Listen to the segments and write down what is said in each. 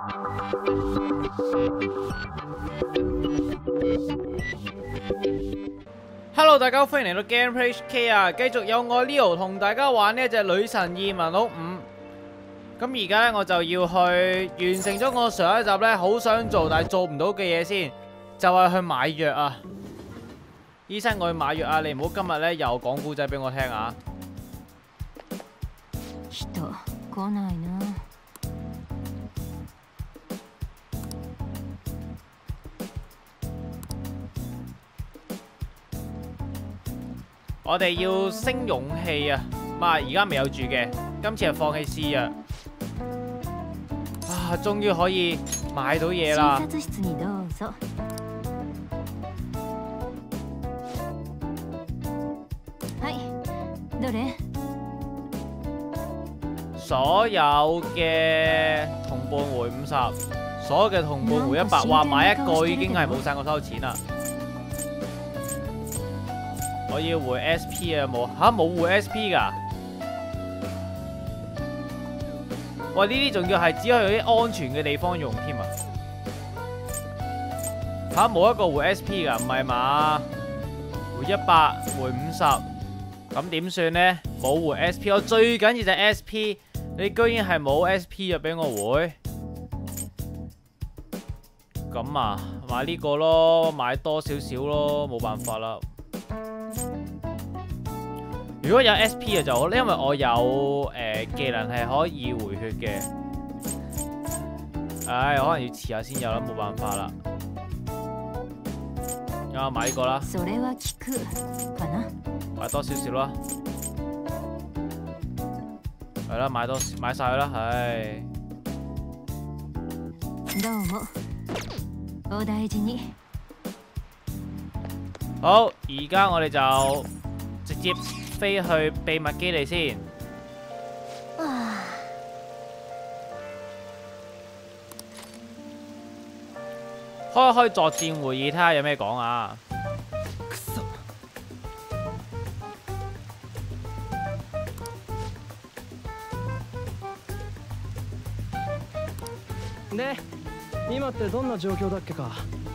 Hello， 大家好，歡迎嚟到 Gameplay HK 啊！繼續有我 Leo 同大家玩呢一隻女神異聞錄5。咁而家咧我就要去完成咗我上一集咧好想做但係做唔到嘅嘢先，就係去買藥啊！醫生，我去買藥啊！你唔好今日咧又講古仔俾我聽啊！ 人來ないな。 我哋要升勇氣啊！而家未有住嘅，今次係放棄試藥。啊，終於可以買到嘢啦！ 診察室にどうぞ。はい、どれ？ 所有嘅同伴回50，所有嘅同伴回100。哇，買一個已經係冇晒我收錢啦！我要回 SP 啊，冇回 SP 噶。哇，呢啲仲要係只可以喺啲安全嘅地方用添啊！冇一個回 SP 噶，唔係嘛？回100，回50，咁點算呢？冇回 SP， 我最緊要就係 SP， 你居然係冇 SP 就俾我回，咁啊，買呢個咯，買多少少咯，冇辦法啦。如果有 SP 嘅就好，因為我有技能係可以回血嘅。唉，可能要遲下先有啦，冇辦法啦。啊，買呢個啦，買多少少啦，係啦，買晒佢啦，唉。 どうも。お大事に。 好，而家我哋就直接飛去秘密基地先。開一開作戰會議，睇下有咩講啊！ で、今ってどんな状況だっけか？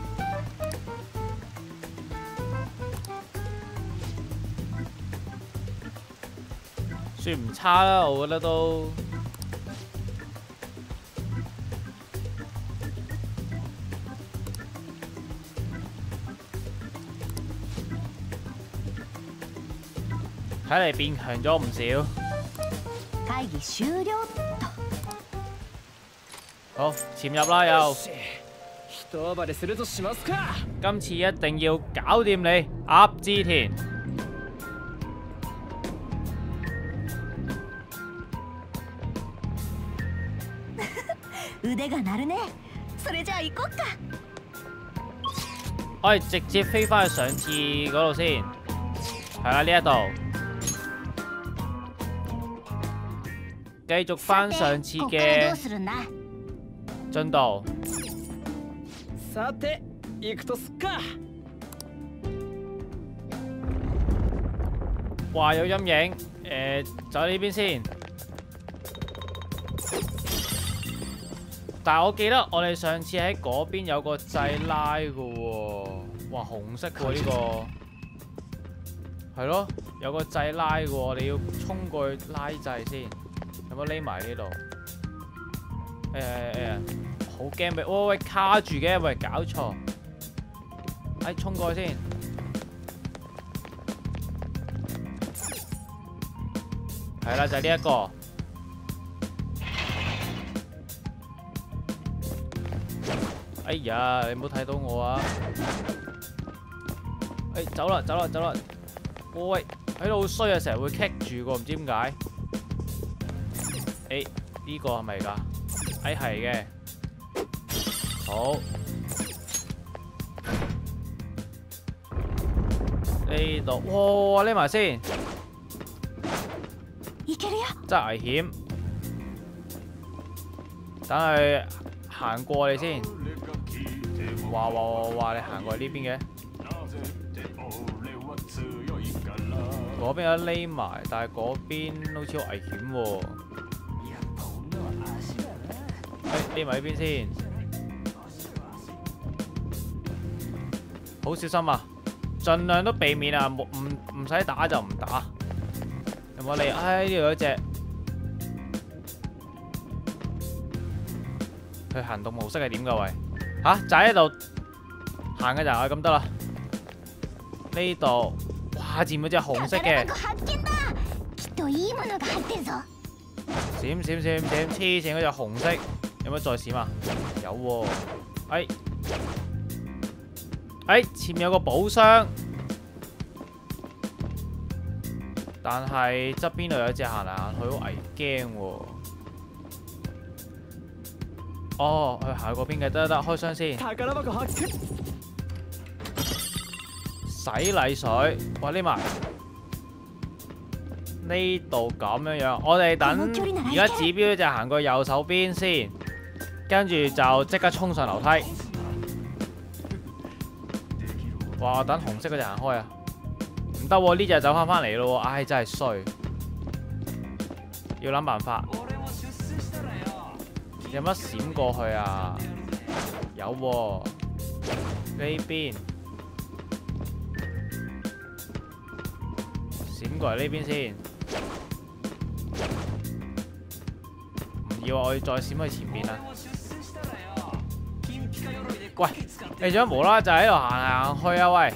算唔差啦，我覺得都。睇嚟變強咗唔少。 會議終了。 好，潛入啦又。 一暴れするとしますか。 今次一定要搞掂你，鴨之田。 腕が鳴るね。それじゃあ行こっか。 我哋直接飛翻去上次嗰度先，係啦呢一度。繼續翻上次嘅進度。 さて、行くとすっか。 哇，有陰影，就喺呢邊先。但係我記得我哋上次喺嗰邊有個掣拉嘅喎，哇，紅色嘅呢個，係咯，有個掣拉嘅喎，我哋要衝過去拉掣先。有冇匿埋呢度？好驚俾，喂，卡住嘅，喂，搞錯！衝過去先。係啦，就係呢一個。哎呀，你唔好睇到我啊！走啦，走啦，走啦！喂，喺度好衰啊，成日會棘住個，唔知點解。呢個係咪㗎？係嘅。好。呢度，哇，匿埋先。真係危險。等佢行過你先。哇！你行過嚟呢邊嘅？嗰邊有得匿埋，但係嗰邊好似好危險喎。 匿埋呢邊先，好小心啊！盡量都避免啊，唔使打就唔打。有冇理？唉，呢度有一隻，佢行動模式係點㗎？喂，吓就喺度行嘅咋？咁得啦。呢度，哇！佔咗隻紅色嘅。閃閃閃閃，黐線嗰隻紅色，有冇再閃啊？有喎、前面有個寶箱，但係側邊度有隻行嚟行去，好危驚喎。哦，去行去嗰邊嘅，得，開箱先。洗禮水，哇！匿埋。呢度咁樣樣，我哋等而家指標就行過右手邊先，跟住就即刻衝上樓梯。哇！等紅色嗰隻行開啊！唔得喎，呢隻走翻嚟咯喎，唉，真係衰，要諗辦法。有乜閃過去啊？有喎，呢邊閃過嚟呢邊先。要我要再閃去前面啊！喂，你做乜無啦啦就喺度行行去啊？喂，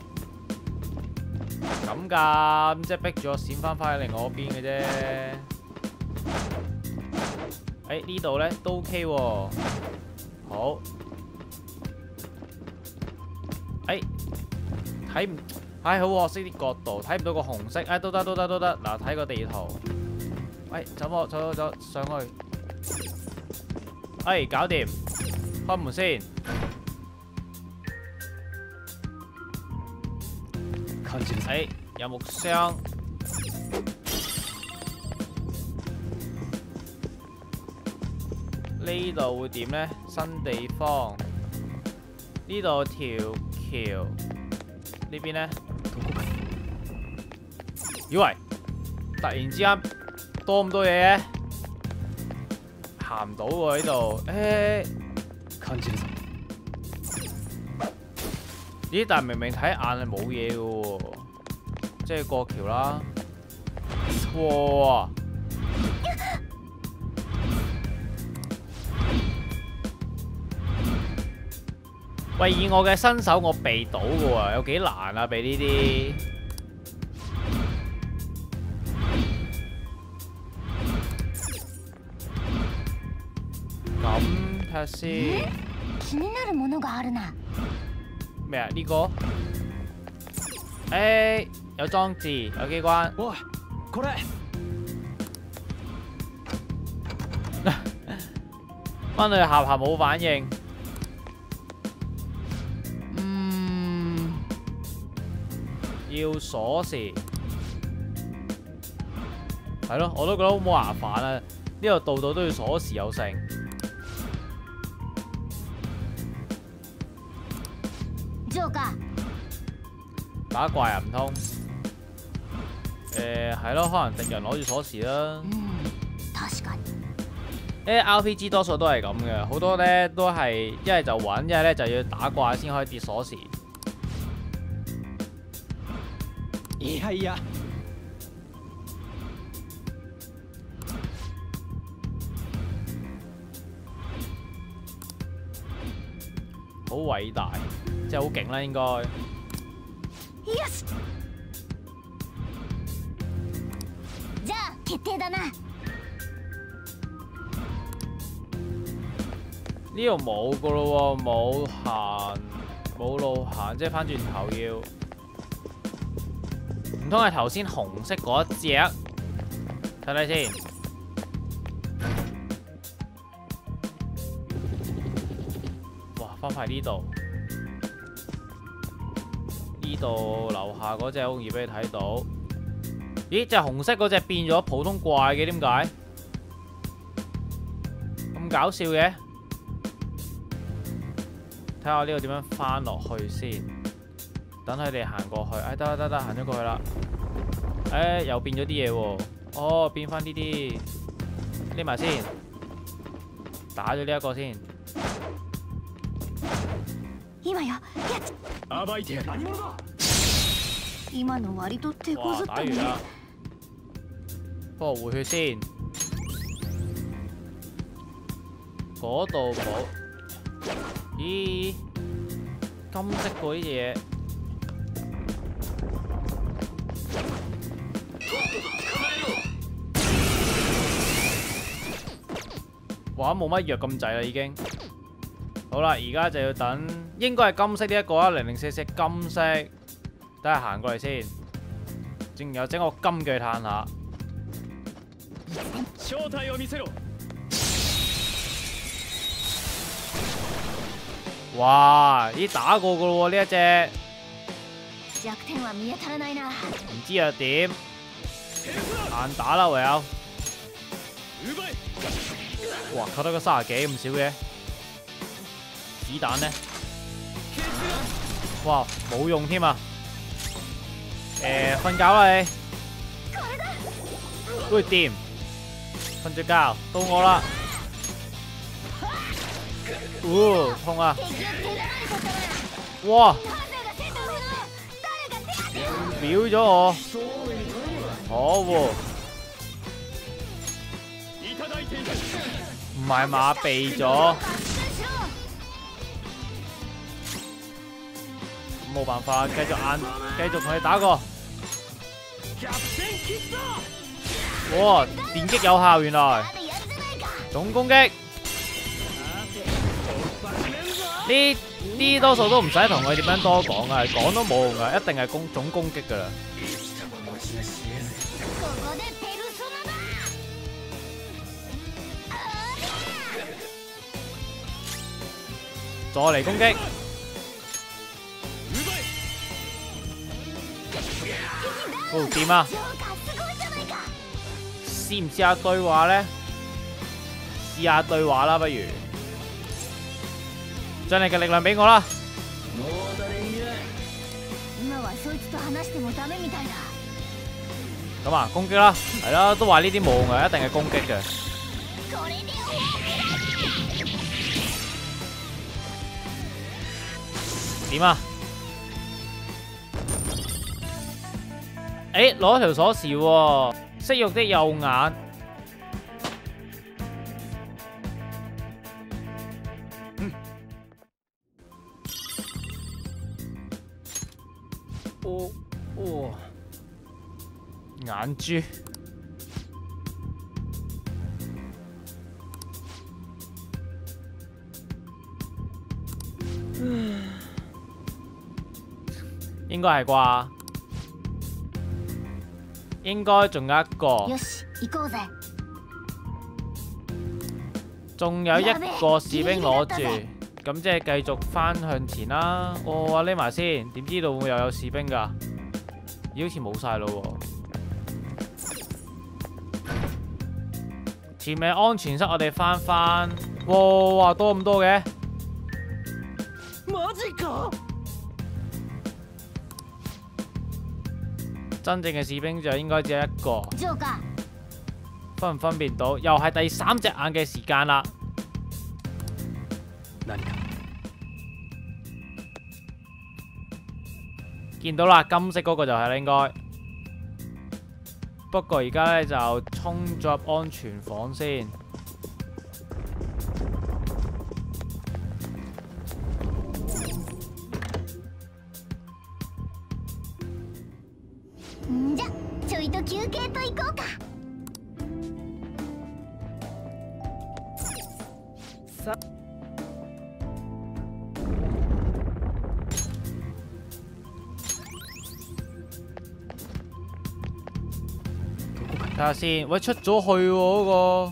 咁㗎，即係逼住我閃翻去另外嗰邊嘅啫。呢度咧都 OK 喎，好。睇唔，好可惜啲角度睇唔到個紅色。都得。嗱，睇個地圖。走上去。搞掂，開門先。有木箱。呢度會點呢？新地方。呢度條橋。呢邊呢？以為突然之間多咁多嘢嘅。行唔到喎呢度，咦？但係明明睇眼係冇嘢嘅喎，即係過橋啦。哇！喂，以我嘅身手，我避到嘅喎，有幾難啊？避呢啲。睇下先。咩啊？呢個？有裝置，有機關。 喂，これ。 翻到去下冇反應。要鎖匙。係咯，我都覺得好麻煩啊！呢度度都要鎖匙有剩。打怪啊唔通？係咯，可能敵人攞住鎖匙啦。RPG 多數都係咁嘅，好多咧都係一係就揾，一係咧就要打怪先可以跌鎖匙。 いや。 好偉大，即係好勁啦，應該。 Yes。じゃあ決定だな。 呢度冇噶咯喎，冇路行，即係翻轉頭要。唔通係頭先紅色嗰隻？睇睇先。哇！翻返呢度，呢度樓下嗰隻好容易俾你睇到。咦？隻紅色嗰隻變咗普通怪嘅，點解？咁搞笑嘅？睇下呢度點樣翻落去先。等佢哋行過去，得，行咗過去啦。又變咗啲嘢喎。哦，變翻呢啲，匿埋先。 打咗呢一個先。 今よ。 暴いてやる。何者だ。 今の割と手こず哇！ ったね。 打完啦，幫我回血先。嗰度冇。咦？金色嗰啲嘢。哇！冇乜藥咁滯啦，已經。好啦，而家就要等，應該係金色呢一個啊，0044金色。等下行過嚟先，仲有整個金嘅探下。 正體を見せろ。 哇！咦，打過噶咯喎呢一隻， 弱点は見当たらないな。 唔知又點？硬打啦唯有。哇！扣得個30幾咁少嘅，子彈呢？哇！冇用添啊！瞓覺啦你。喂，掂，瞓咗覺，到我啦。痛啊！哇！秒咗我，可惡！唔係嘛，避咗，冇辦法，繼續同你打過。哇！電擊有效，原來總攻擊。呢多數都唔使同佢點樣多講啊，講都冇用噶，一定係總攻擊噶啦。再嚟攻擊，掂啊！試唔試下對話咧？試下對話啦，不如。將你嘅力量俾我啦！咁啊，攻擊啦，係啦，都話呢啲冇用嘅，一定係攻擊嘅。點啊？誒，攞條鎖匙喎，色欲的右眼。眼珠，應該係啩？應該仲有一個，仲有一個士兵攞住，咁即係繼續翻向前啦。哦，匿埋先，點知道會又有士兵㗎？咦，好似冇晒咯喎！前面安全室，我哋翻。哇，多咁多嘅！真正嘅士兵就應該只有一個。分唔分辨到？又係第3隻眼嘅時間啦。見到啦，金色嗰個就係啦，應該。不過而家咧就衝咗入安全房先。 じゃちょいと休憩と行こうか。 睇下先，喂，出咗去喎嗰個，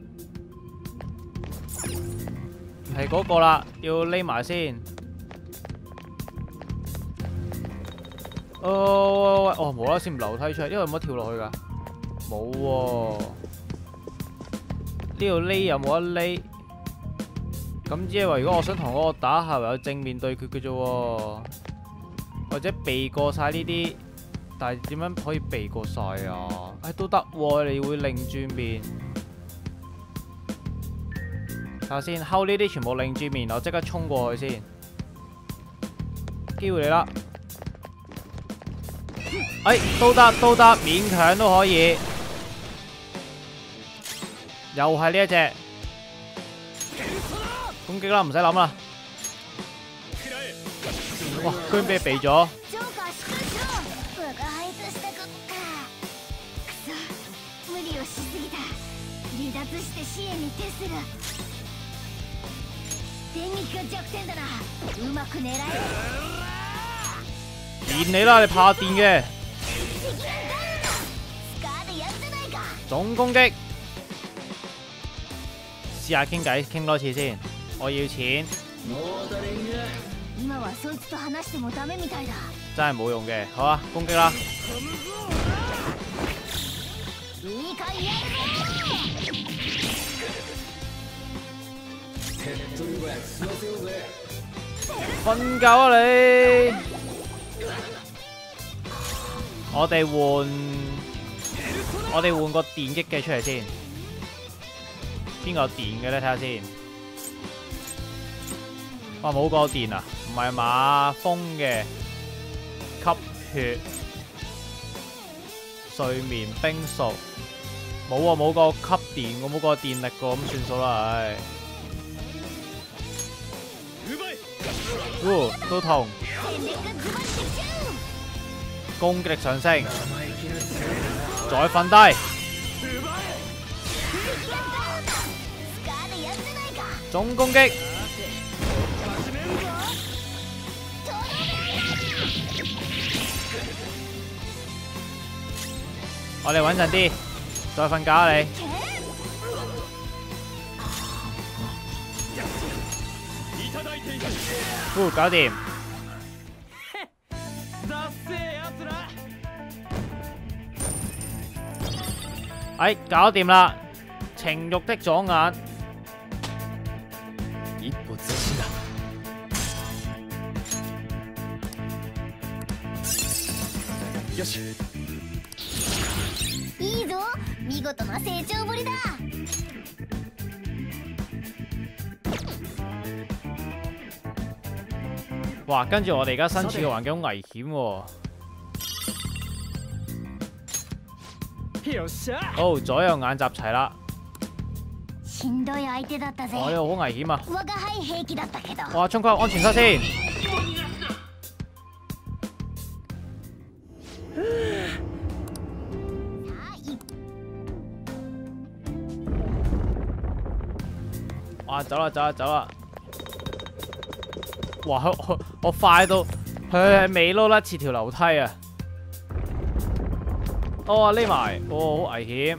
係嗰個啦，要匿埋先。哦，無啦啦先樓梯出嚟，因為冇得跳落去㗎，冇喎。呢度匿有冇得匿？咁即係話，如果我想同嗰個打，係咪有正面對決嘅啫喎？或者避過晒呢啲？但係點樣可以避過晒啊？都得喎，你會擰轉面。 睇下先，睺呢啲全部擰住面，我即刻衝過去先。機會嚟啦！哎，都得，勉強都可以。又係呢一隻攻擊啦，唔使諗啦。哇，居然俾避咗。 ジョーカーしっかりしろ。我が輩としたことか。くそ、無理をしすぎた。離脱して支援に徹する。電撃が弱点だな。うまく狙え。 電你啦，你怕電嘅。 スカーでやるじゃないか。 總攻擊。試下傾偈，傾多次先。我要錢。 今はそいつと話してもダメみたいだ。 真係冇用嘅。好啊，攻擊啦！ いいかやる瞓覺啊你！我哋換個電擊嘅出嚟先。邊個有電嘅咧？睇下先。哇，冇個電啊！唔係嘛，風嘅吸血、睡眠、冰屬，冇喎，冇個吸電，我冇個電力個，咁算數啦，唉。都痛。攻擊力上升，再瞓低。總攻擊。我哋穩陣啲，再瞓覺啊你。搞掂。哎，搞掂啦！情慾的左眼。一步前進だ。よし。 いいぞ、見事な成長ぶりだ。 哇！跟住我哋而家身處嘅環境好危險喎。哦，左右眼集齊啦。 しんどい相手だったぜ。 哦，呢度好危險啊！ 我が輩平気だったけど。 哇，衝過安全室先。哇，走啦！哇，我快到佢係尾撈甩似條樓梯啊！哦，匿埋，哦，好危險。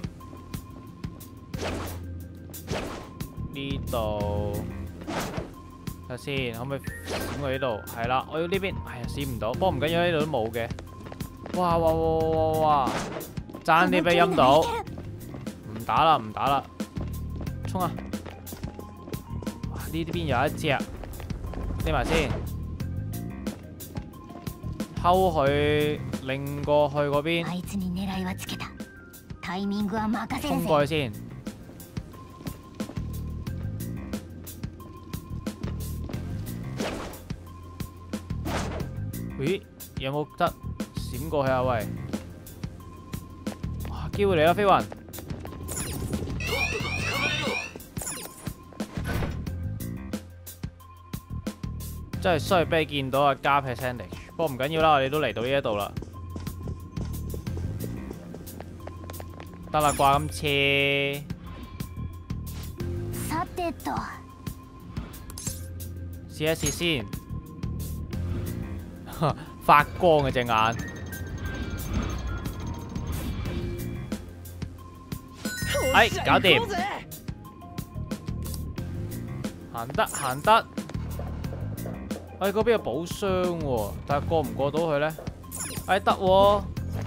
呢度睇下先，可唔可以閃過呢度？係啦，我要呢邊，係啊，閃唔到，不過唔緊要，呢度都冇嘅。哇！爭啲俾陰到，唔打啦，衝啊！哇，呢邊有一隻，匿埋先，睺佢擰過去嗰邊， あいつに狙いはつけた。タイミングは任せる衝ぜ。 過去先。咦，有冇得閃過去啊？喂，哇，機會嚟啦，飛雲！真係衰俾你見到啊，加 percentage。不過唔緊要啦，我哋都嚟到呢一度啦。得啦啩，今次。 さてと。 試一試先。發光嘅隻眼。哎，搞掂。行得。哎，嗰邊有寶箱喎，但係過唔過到去咧？哎，得喎。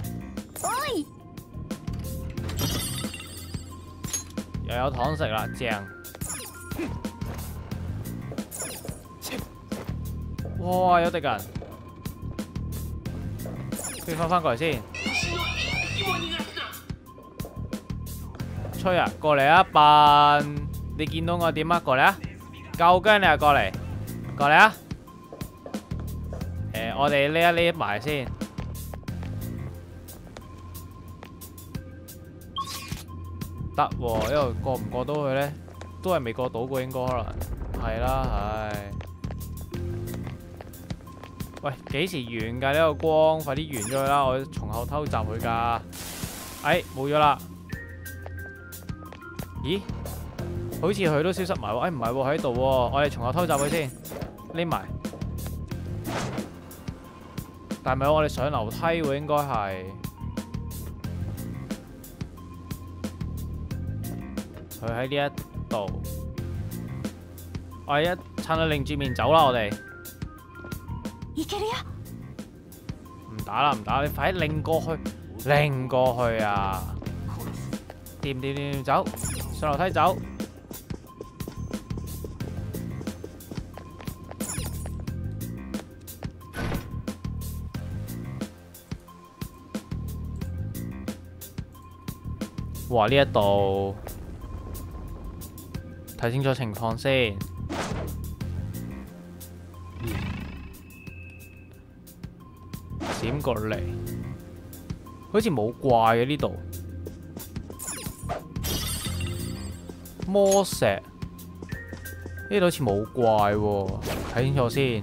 又有糖食啦，正。哇，有敵人。飛翻過嚟先。吹啊，過嚟啊，笨！ 你見到我點啊？過嚟啊！夠姜你就過嚟，過嚟啊！我哋呢一埋先。得喎，因為過唔過到去咧，都係未過到嘅應該可能係啦，唉。喂，幾時完㗎呢個光？快啲完咗佢啦！我從後偷襲佢㗎。哎，冇咗啦。咦？好似佢都消失埋喎。哎，唔係喎，喺度喎。我哋從後偷襲佢先，匿埋。但係咪我哋上樓梯喎？應該係。佢喺呢一度。我哋一趁佢擰住面走啦，我哋。 いけるよ。 唔打啦，唔打！你快啲擰過去，擰過去啊！掂，走，上樓梯走。哇！呢一度睇清楚情況先。閃過嚟，好似冇怪嘅呢度。魔石呢度好似冇怪喎，睇清楚先。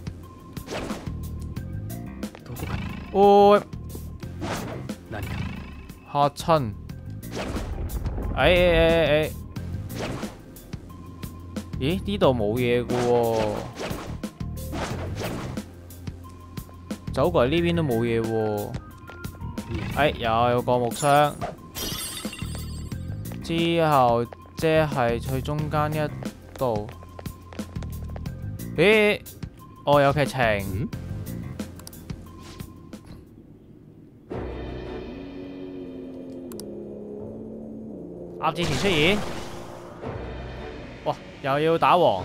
哦，嚇親！咦？呢度冇嘢嘅喎。走過嚟呢邊都冇嘢喎。有個木箱，之後即係去中間一度。咦？有劇情。鴨志田出現。哇！又要打王。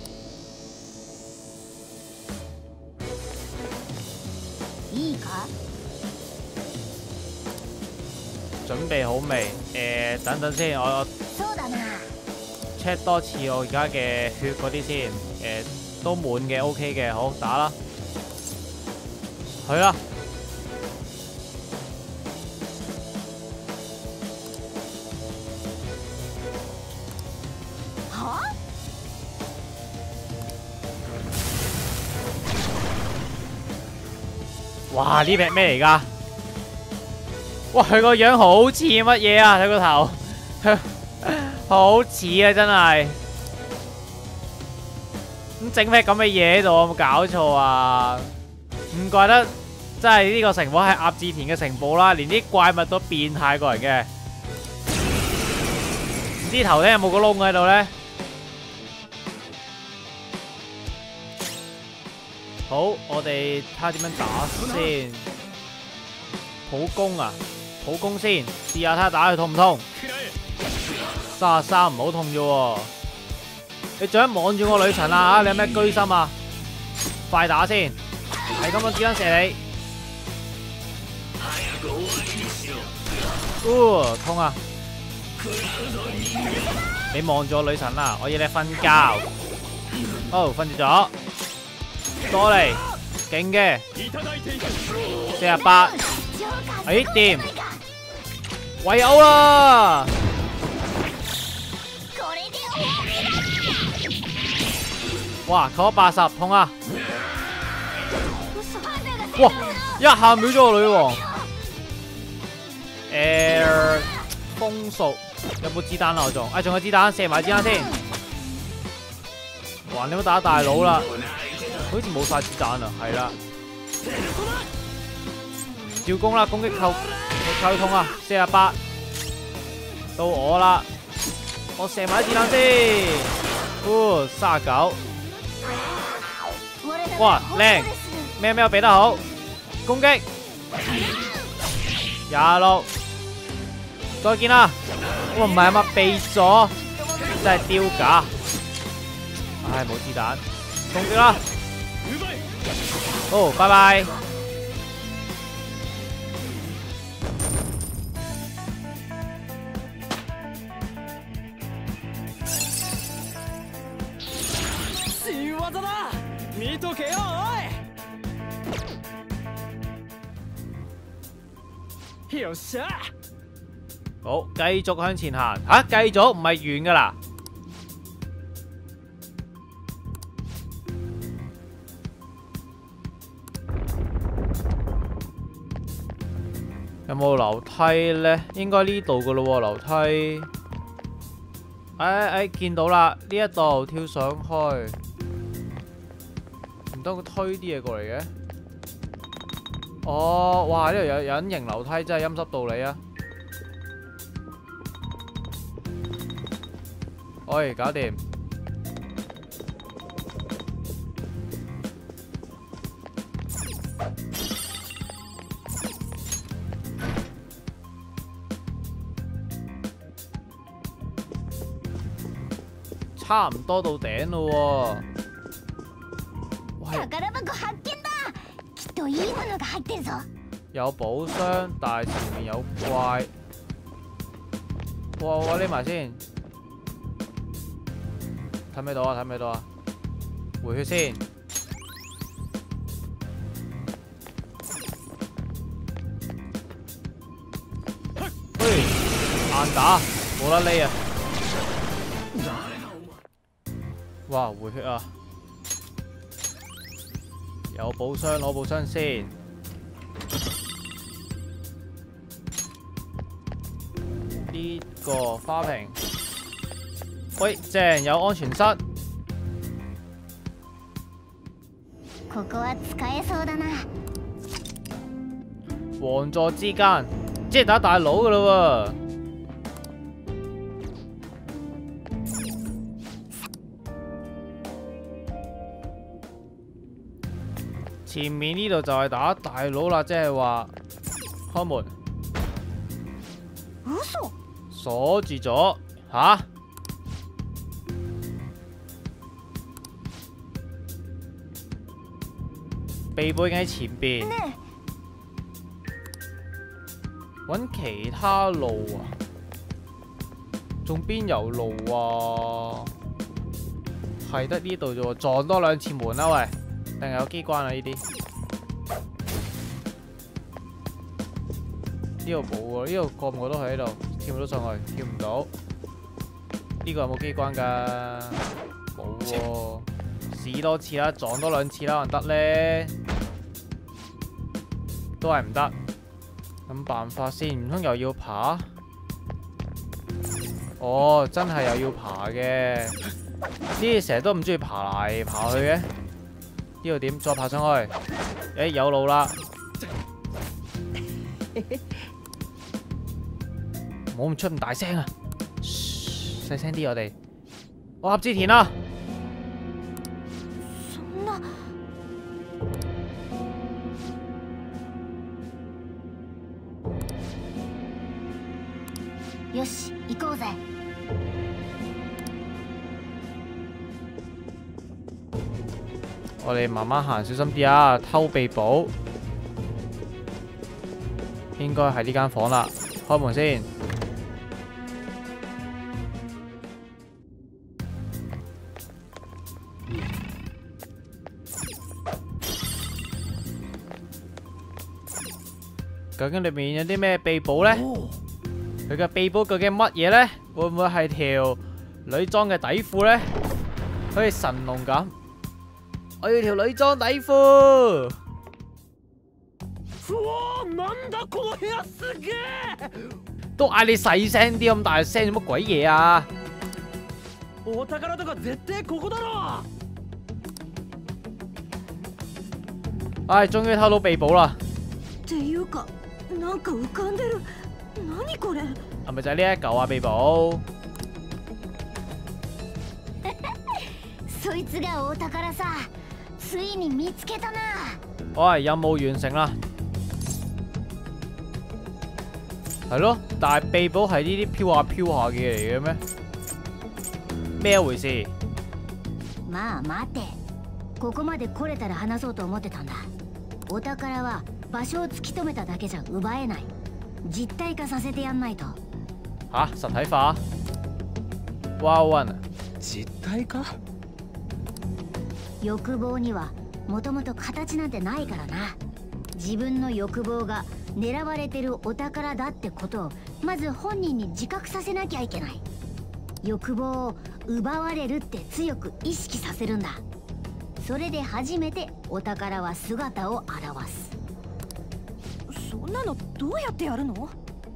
いいか？ 準備好未？等等先，我そうだな。 check 多次我而家嘅血嗰啲先。都滿嘅 ，OK 嘅，好打啦，去啦。 は？ 哇！呢隻咩嚟㗎？哇！佢個樣好似乜嘢啊？睇個頭，好似啊！真係咁整咩咁嘅嘢喺度？有冇搞錯啊？唔怪得，真係呢個城堡係鴨志田嘅城堡啦，連啲怪物都變態過人嘅。唔知頭頂有冇個窿喺度咧？好，我哋睇下點樣打先。普攻啊，普攻先，試下睇下打佢痛唔痛。33唔好痛啫喎。你仲喺望住我女神啊！你有咩居心啊？快打先，係咁樣子彈射你。痛啊！你望住我女神啊！我要你瞓覺。哦，瞓住咗。多嚟，勁嘅，48，掂，圍毆啦！哇，扣咗80，痛啊！哇，一下秒咗個女王。風速有冇子彈啊？我仲，仲有子彈，射埋子彈先。哇，你冇打大佬啦！好似冇晒子彈啊，係啦，照攻啦，攻擊扣痛啊，48，到我啦，我射埋子彈先，39，哇，靚，咩避得好，攻擊，26，再見啦，哇，唔係啊嘛，避咗，真係丟架，唉，冇子彈，攻擊啦。好，拜拜。 技だ。見とけよおい。よっしゃ。 好，繼續向前行。吓，繼續唔係完噶啦。有冇樓梯呢？應該呢度噶咯喎，樓梯。見到啦，呢一度跳上去，唔得佢推啲嘢過嚟嘅。哦，哇！呢度有隱形樓梯，真係陰濕到你啊！哎，搞掂。差唔多到頂咯喎。 宝箱発見だ。きっといいものが入ってるぞ。 有寶箱，但係前面有怪。哇！匿埋先。睇唔睇到啊？睇唔睇到啊？回血先。嘿，硬打，冇得匿啊！哇！回血啊！有寶箱，攞寶箱先。呢個花瓶。喂，正有安全室。 ここは使えそうだな。 王座之間，即係打大佬噶啦喎。前面呢度就係打大佬啦，即係話開門。鎖住咗吓？秘寶已經喺前邊，揾其他路啊？仲邊有路啊？係得呢度啫喎，撞多2次門啦喂！定係有機關啊？呢啲呢度冇喎，呢度過唔過到去？呢度跳唔到上去，跳唔到。呢個有冇機關㗎？冇喎，試多次啦，撞多2次啦，可能得咧，都係唔得。諗辦法先，唔通又要爬？哦，真係又要爬嘅。呢啲成日都唔中意爬嚟爬去嘅。呢度點？再爬上去？誒，有路啦！唔好唔出咁大聲啊！細聲啲我哋。我合之田啦！ そんな。よし、行こうぜ。 我哋慢慢行，小心啲啊！偷秘寶，應該係呢間房啦。開門先。究竟裏面有啲咩秘寶呢？佢嘅秘寶究竟乜嘢呢？會唔會係條女裝嘅底褲呢？好似神龍咁。我要條女裝底褲。 なんだこの部屋すげえ！ 都嗌你細聲啲，咁大聲做乜鬼嘢啊？ お宝とか絶対ここだろ！ 唉，終於偷到秘寶啦！ っていうか、なんか浮かんでる。何これ？ 係咪就係呢一嚿啊？秘寶？ そいつがお宝さ。ついに見つけたな。 喂，任務完成啦！係咯，但係秘寶係呢啲飄下飄下嘅嘢嚟嘅咩？咩一回事？ まあ待て。ここまで来れたら話そうと思ってたんだ。お宝は場所を突き止めただけじゃ奪えない。実体化させてやんないと。 吓，實體化 ？Wow One 実体化？ 欲望にはもともと形なんてないからな。自分の欲望が狙われてるお宝だってことをまず本人に自覚させなきゃいけない。欲望を奪われるって強く意識させるんだ。それで初めてお宝は姿を現す。 そんなのどうやってやるの？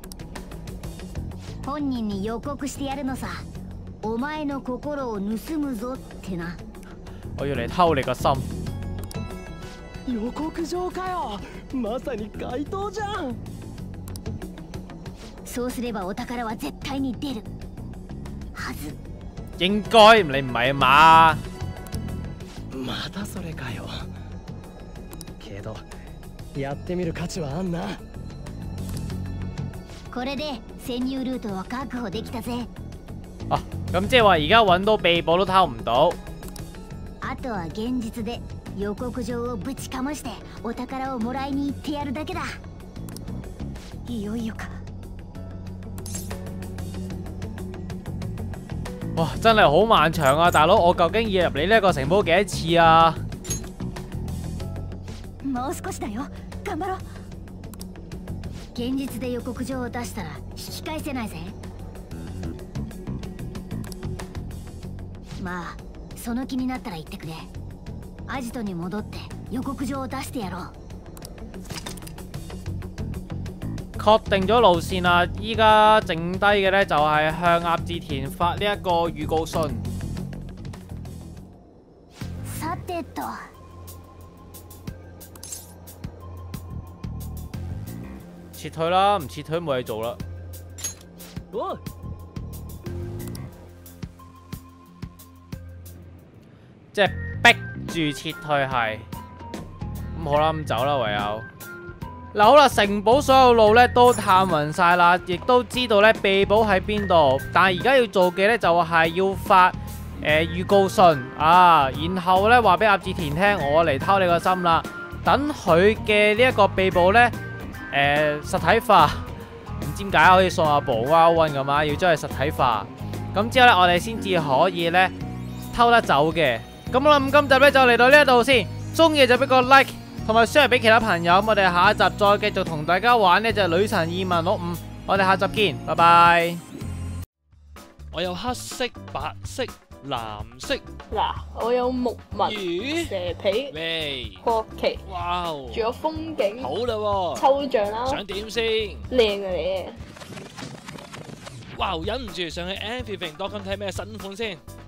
本人に予告してやるのさ。お前の心を盗むぞってな。 我要嚟偷你個心。 予告状かよ。まさに怪盗じゃん。 そうすればお宝は絶対に出るはず。 應該你唔係啊嘛？ またそれかよ。けどやってみる価値はあんな。 これで潜入ルートは確保できたぜ。 啊，咁即係話而家揾到秘寶都偷唔到。 あとは現実で予告状をぶちかましてお宝をもらいに行ってやるだけだ。 いよいよか。 哇，真係好漫長啊，大佬！我究竟要入嚟呢一個城堡幾多次啊？ もう少しだよ。頑張ろう。 現実で予告状を出したら引き返せないぜ。まあその気になったら言ってくれ。アジトに戻って予告狀を出してやろう。 確定咗路線啦，依家剩低嘅呢，就係向鴨志田發呢一個預告信。 さてと。 撤退啦，唔撤退冇嘢做啦。 お即係逼住撤退係。咁好啦，咁走啦唯有。嗱好啦，城堡所有路咧都探勻晒啦，亦都知道咧秘寶喺邊度。但係而家要做嘅咧就係要發預告信啊，然後咧話俾鴨志田聽，我嚟偷你個心啦。等佢嘅呢一個秘寶咧實體化，唔知點解可以送阿寶娃溫咁啊，要將佢實體化。咁之後咧我哋先至可以咧偷得走嘅。咁好啦，咁今集咧就嚟到呢一度先，中意就俾個 like 同埋 share 俾其他朋友。我哋下一集再繼續同大家玩呢隻女神異聞錄5，我哋下集見，拜拜。 我有黑色、白色、藍色。 嗱，我有木紋、 咦？ 蛇皮、 喂！ 國旗， 哇！ 仲有風景、 好啦喎， 抽象啦， 想點先？ 靚啊你！ 哇！忍唔住上去 Amphithing.com 睇咩新款先。